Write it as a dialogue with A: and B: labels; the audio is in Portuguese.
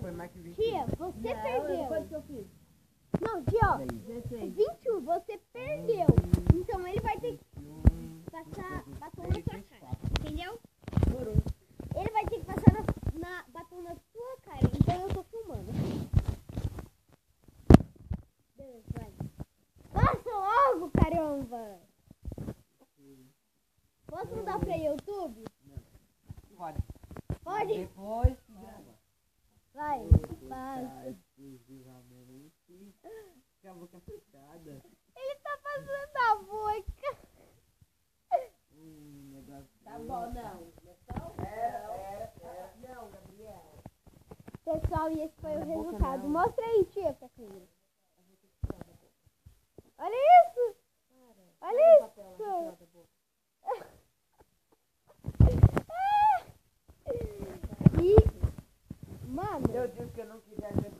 A: foi mais que 20.
B: Tia, você perdeu.
C: Quanto que eu fiz?
B: Não, tia, ó.
C: 16.
B: 21, você perdeu. Então ele vai ter que passar batom na sua cara. Entendeu? Ele vai ter que passar batom na sua cara. Então eu tô filmando. Beleza, vai. Passa logo, caramba! Posso mudar pra YouTube?
A: Pode.
B: Pode?
A: Depois.
B: Vai, passa.
A: Com a boca fechada.
B: Ele tá passando a boca.
A: Negócio.
C: Tá bom, não. Não, Gabriel.
B: Pessoal, e esse foi o resultado. Mostra aí, tia, pra câmera. Olha isso! Olha isso! E, mano...
A: Eu disse que eu não queria ver